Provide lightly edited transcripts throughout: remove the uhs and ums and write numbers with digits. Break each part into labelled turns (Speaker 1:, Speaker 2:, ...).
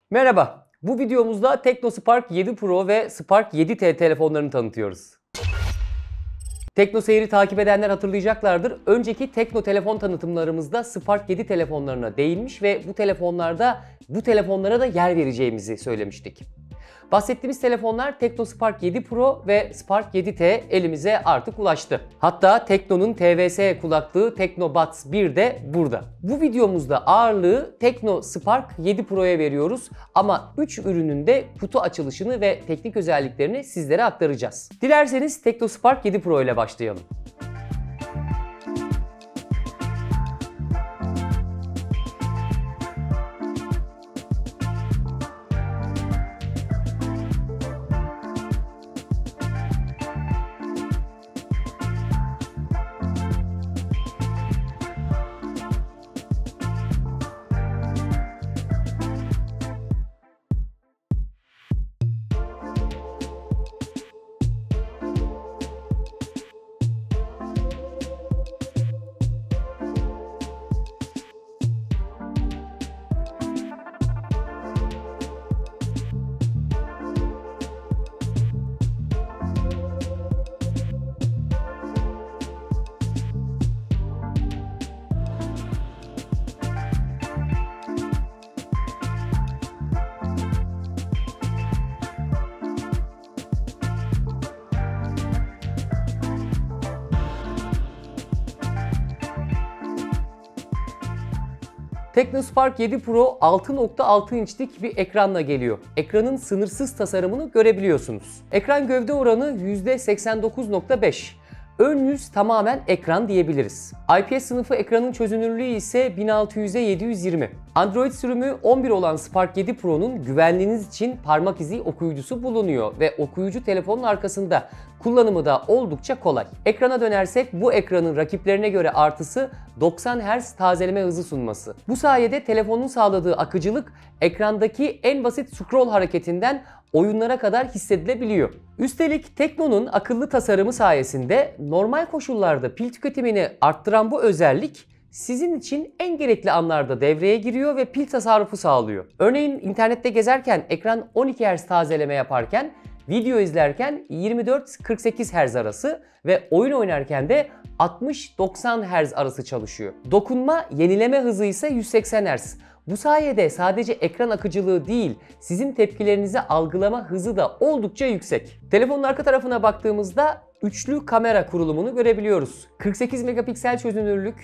Speaker 1: Merhaba, bu videomuzda TeknoSpark 7 Pro ve Spark 7T telefonlarını tanıtıyoruz. Tekno Seyir'i takip edenler hatırlayacaklardır. Önceki Tekno telefon tanıtımlarımızda Spark 7 telefonlarına değinmiş ve bu telefonlara da yer vereceğimizi söylemiştik. Bahsettiğimiz telefonlar TeknoSpark 7 Pro ve Spark 7T elimize artık ulaştı. Hatta Tekno'nun TVS kulaklığı TeknoBuds 1 de burada. Bu videomuzda ağırlığı TeknoSpark 7 Pro'ya veriyoruz ama 3 ürünün de kutu açılışını ve teknik özelliklerini sizlere aktaracağız. Dilerseniz TeknoSpark 7 Pro ile başlayalım. TeknoSpark 7 Pro 6.6 inçlik bir ekranla geliyor. Ekranın sınırsız tasarımını görebiliyorsunuz. Ekran gövde oranı %89.5. Ön yüz tamamen ekran diyebiliriz. IPS sınıfı ekranın çözünürlüğü ise 1600'e 720. Android sürümü 11 olan Spark 7 Pro'nun güvenliğiniz için parmak izi okuyucusu bulunuyor ve okuyucu telefonun arkasında. Kullanımı da oldukça kolay. Ekrana dönersek bu ekranın rakiplerine göre artısı 90 Hz tazeleme hızı sunması. Bu sayede telefonun sağladığı akıcılık ekrandaki en basit scroll hareketinden oyunlara kadar hissedilebiliyor. Üstelik Tekno'nun akıllı tasarımı sayesinde normal koşullarda pil tüketimini arttıran bu özellik sizin için en gerekli anlarda devreye giriyor ve pil tasarrufu sağlıyor. Örneğin internette gezerken ekran 12 Hz tazeleme yaparken video izlerken 24-48 Hz arası ve oyun oynarken de 60-90 Hz arası çalışıyor. Dokunma yenileme hızı ise 180 Hz. Bu sayede sadece ekran akıcılığı değil, sizin tepkilerinizi algılama hızı da oldukça yüksek. Telefonun arka tarafına baktığımızda üçlü kamera kurulumunu görebiliyoruz. 48 megapiksel çözünürlük,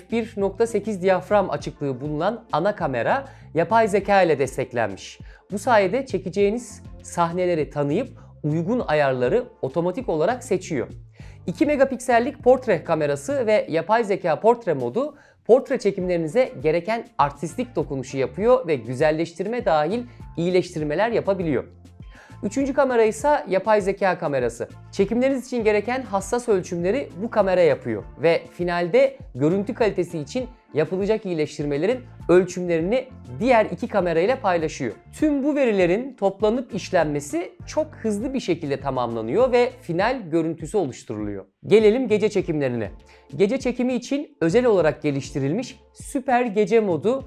Speaker 1: f1.8 diyafram açıklığı bulunan ana kamera yapay zeka ile desteklenmiş. Bu sayede çekeceğiniz sahneleri tanıyıp uygun ayarları otomatik olarak seçiyor. 2 megapiksellik portre kamerası ve yapay zeka portre modu portre çekimlerinize gereken artistik dokunuşu yapıyor ve güzelleştirme dahil iyileştirmeler yapabiliyor. Üçüncü kamera ise yapay zeka kamerası. Çekimleriniz için gereken hassas ölçümleri bu kamera yapıyor ve finalde görüntü kalitesi için yapılacak iyileştirmelerin ölçümlerini diğer iki kamerayla paylaşıyor. Tüm bu verilerin toplanıp işlenmesi çok hızlı bir şekilde tamamlanıyor ve final görüntüsü oluşturuluyor. Gelelim gece çekimlerine. Gece çekimi için özel olarak geliştirilmiş süper gece modu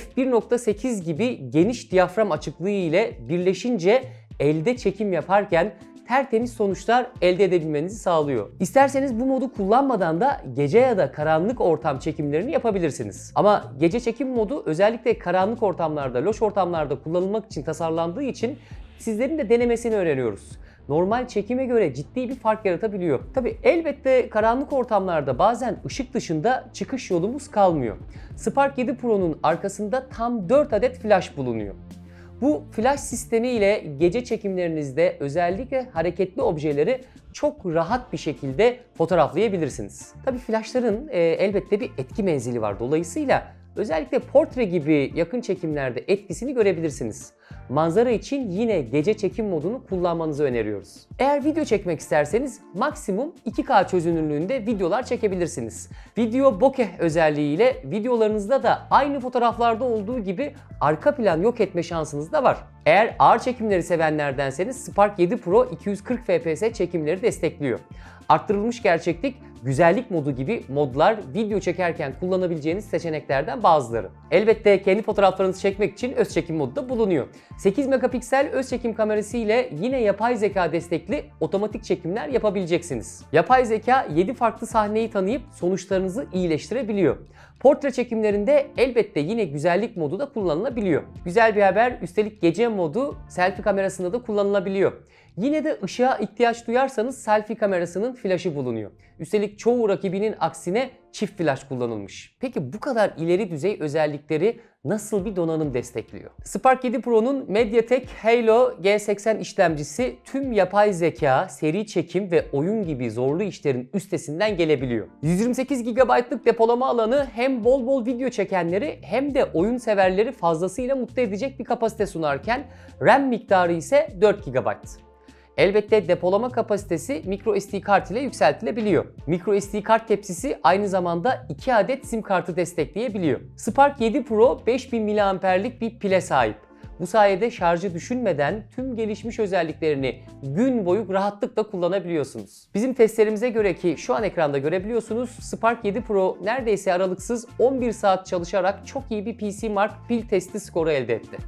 Speaker 1: f1.8 gibi geniş diyafram açıklığı ile birleşince elde çekim yaparken tertemiz sonuçlar elde edebilmenizi sağlıyor. İsterseniz bu modu kullanmadan da gece ya da karanlık ortam çekimlerini yapabilirsiniz. Ama gece çekim modu özellikle karanlık ortamlarda, loş ortamlarda kullanılmak için tasarlandığı için sizlerin de denemesini öneriyoruz. Normal çekime göre ciddi bir fark yaratabiliyor. Tabi elbette karanlık ortamlarda bazen ışık dışında çıkış yolumuz kalmıyor. Spark 7 Pro'nun arkasında tam 4 adet flash bulunuyor. Bu flash sistemi ile gece çekimlerinizde özellikle hareketli objeleri çok rahat bir şekilde fotoğraflayabilirsiniz. Tabii flashların elbette bir etki menzili var. Dolayısıyla özellikle portre gibi yakın çekimlerde etkisini görebilirsiniz. Manzara için yine gece çekim modunu kullanmanızı öneriyoruz. Eğer video çekmek isterseniz maksimum 2K çözünürlüğünde videolar çekebilirsiniz. Video bokeh özelliğiyle videolarınızda da aynı fotoğraflarda olduğu gibi arka plan yok etme şansınız da var. Eğer ağır çekimleri sevenlerdenseniz Spark 7 Pro 240 fps çekimleri destekliyor. Arttırılmış gerçeklik, güzellik modu gibi modlar video çekerken kullanabileceğiniz seçeneklerden bazıları. Elbette kendi fotoğraflarınızı çekmek için öz çekim modu da bulunuyor. 8 megapiksel öz çekim kamerası ile yine yapay zeka destekli otomatik çekimler yapabileceksiniz. Yapay zeka 7 farklı sahneyi tanıyıp sonuçlarınızı iyileştirebiliyor. Portre çekimlerinde elbette yine güzellik modu da kullanılabiliyor. Güzel bir haber, üstelik gece modu selfie kamerasında da kullanılabiliyor. Yine de ışığa ihtiyaç duyarsanız selfie kamerasının flaşı bulunuyor. Üstelik çoğu rakibinin aksine çift flash kullanılmış. Peki bu kadar ileri düzey özellikleri nasıl bir donanım destekliyor? Spark 7 Pro'nun MediaTek Helio G80 işlemcisi tüm yapay zeka, seri çekim ve oyun gibi zorlu işlerin üstesinden gelebiliyor. 128 GB'lık depolama alanı hem bol bol video çekenleri hem de oyun severleri fazlasıyla mutlu edecek bir kapasite sunarken RAM miktarı ise 4 GB. Elbette depolama kapasitesi microSD kart ile yükseltilebiliyor. MicroSD kart tepsisi aynı zamanda 2 adet sim kartı destekleyebiliyor. Spark 7 Pro 5000 mAh'lik bir pile sahip. Bu sayede şarjı düşünmeden tüm gelişmiş özelliklerini gün boyu rahatlıkla kullanabiliyorsunuz. Bizim testlerimize göre ki şu an ekranda görebiliyorsunuz, Spark 7 Pro neredeyse aralıksız 11 saat çalışarak çok iyi bir PC Mark pil testi skoru elde etti.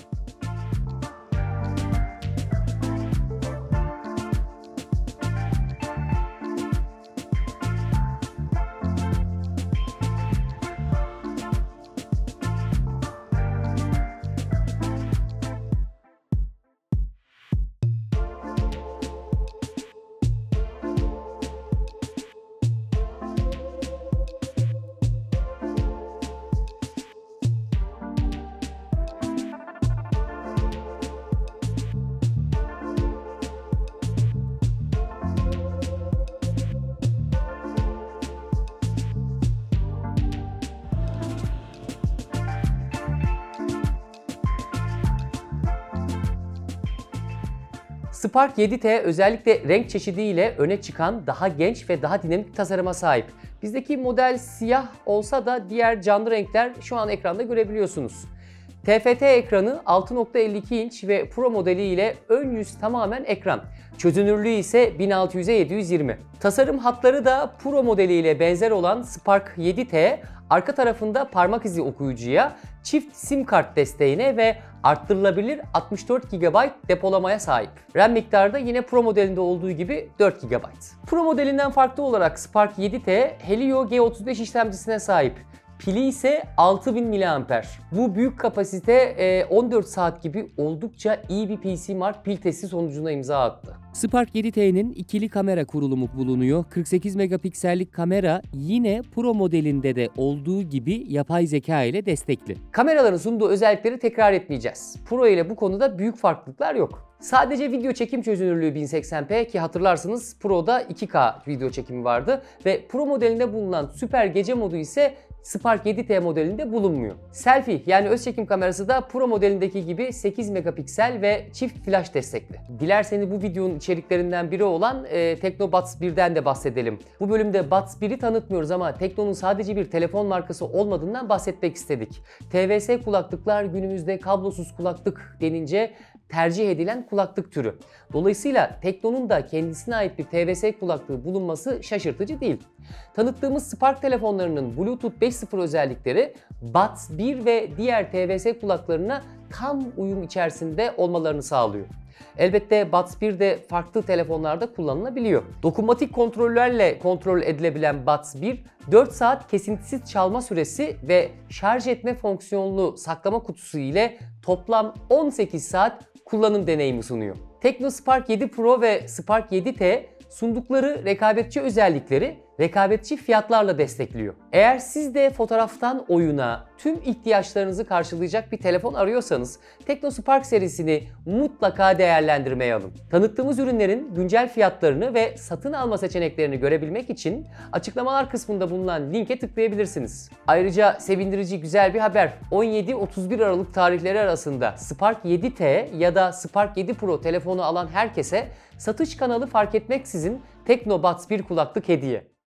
Speaker 1: Spark 7T özellikle renk çeşidiyle öne çıkan daha genç ve daha dinamik tasarıma sahip. Bizdeki model siyah olsa da diğer canlı renkler şu an ekranda görebiliyorsunuz. TFT ekranı 6.52 inç ve Pro modeli ile ön yüz tamamen ekran. Çözünürlüğü ise 1600'e 720. Tasarım hatları da Pro modeli ile benzer olan Spark 7T, arka tarafında parmak izi okuyucuya, çift sim kart desteğine ve arttırılabilir 64 GB depolamaya sahip. RAM miktarı da yine Pro modelinde olduğu gibi 4 GB. Pro modelinden farklı olarak Spark 7T Helio G35 işlemcisine sahip. Pili ise 6000 mAh. Bu büyük kapasite 14 saat gibi oldukça iyi bir PC Mark pil testi sonucuna imza attı. Spark 7T'nin ikili kamera kurulumu bulunuyor. 48 megapiksellik kamera yine Pro modelinde de olduğu gibi yapay zeka ile destekli. Kameraların sunduğu özellikleri tekrar etmeyeceğiz. Pro ile bu konuda büyük farklılıklar yok. Sadece video çekim çözünürlüğü 1080p ki hatırlarsınız Pro'da 2K video çekimi vardı ve Pro modelinde bulunan süper gece modu ise Spark 7T modelinde bulunmuyor. Selfie yani öz çekim kamerası da Pro modelindeki gibi 8 megapiksel ve çift flash destekli. Dilerseniz bu videonun içeriklerinden biri olan Tekno Buds 1'den de bahsedelim. Bu bölümde Buds 1'i tanıtmıyoruz ama Tekno'nun sadece bir telefon markası olmadığından bahsetmek istedik. TVS kulaklıklar günümüzde kablosuz kulaklık denince tercih edilen kulaklık türü. Dolayısıyla Tekno'nun da kendisine ait bir TVS kulaklığı bulunması şaşırtıcı değil. Tanıttığımız Spark telefonlarının Bluetooth 5.0 özellikleri Buds 1 ve diğer TVS kulaklarına tam uyum içerisinde olmalarını sağlıyor. Elbette Buds 1 de farklı telefonlarda kullanılabiliyor. Dokunmatik kontrollerle kontrol edilebilen Buds 1, 4 saat kesintisiz çalma süresi ve şarj etme fonksiyonlu saklama kutusu ile toplam 18 saat kullanım deneyimi sunuyor. Tekno Spark 7 Pro ve Spark 7T sundukları rekabetçi özellikleri rekabetçi fiyatlarla destekliyor. Eğer siz de fotoğraftan oyuna tüm ihtiyaçlarınızı karşılayacak bir telefon arıyorsanız Tekno Spark serisini mutlaka değerlendirmeye alın. Tanıttığımız ürünlerin güncel fiyatlarını ve satın alma seçeneklerini görebilmek için açıklamalar kısmında bulunan linke tıklayabilirsiniz. Ayrıca sevindirici güzel bir haber. 17-31 Aralık tarihleri arasında Spark 7T ya da Spark 7 Pro telefonu alan herkese satış kanalı fark etmeksizin Tekno Buds 1 kulaklık hediye.